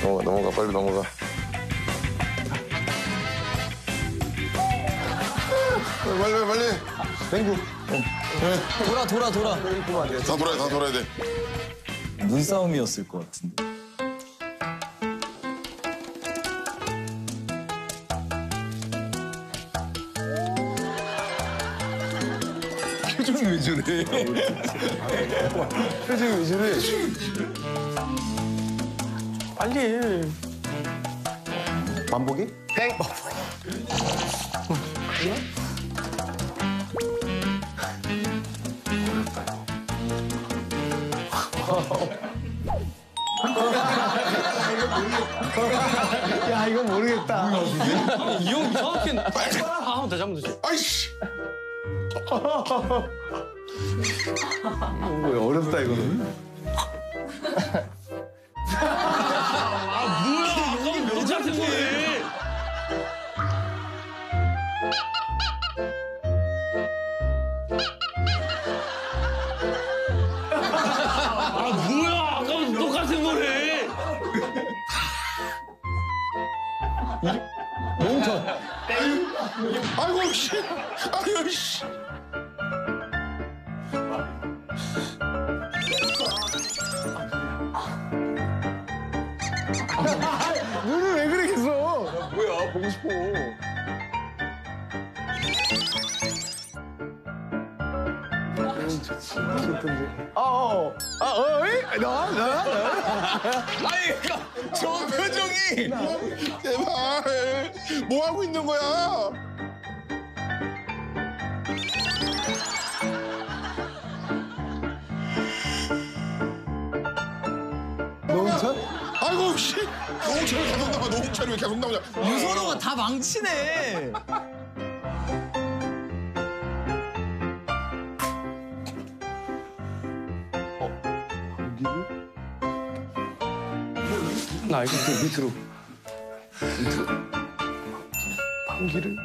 넘어가, 빨리 넘어가. 빨리. 땡구. 돌아. 다 돌아야 돼. 눈싸움이었을 것 같은데. 표정이 왜 저래? 표정이 왜 저래? 빨리. 만보기? 땡. 야, 이거 모르겠다. 이 형 정확히 한번 다시 한번 다시. 아이씨. 어렵다, 이거는. 몇 같은 거네. 뭐야? 아까부터 똑같은 거네. 아이고 씨. 아유 씨. 눈을 왜 그렇게 써? 뭐야? 보고 싶어. 아니, 저 표정이. 제발. 뭐 하고 있는 거야? 노홍철? 아이고 씨. 노홍철이 계속 나와. 노홍철이 왜 계속 나오냐? 유선호가 다 망치네. 나 알고 있어. 밑으로. 방귀를?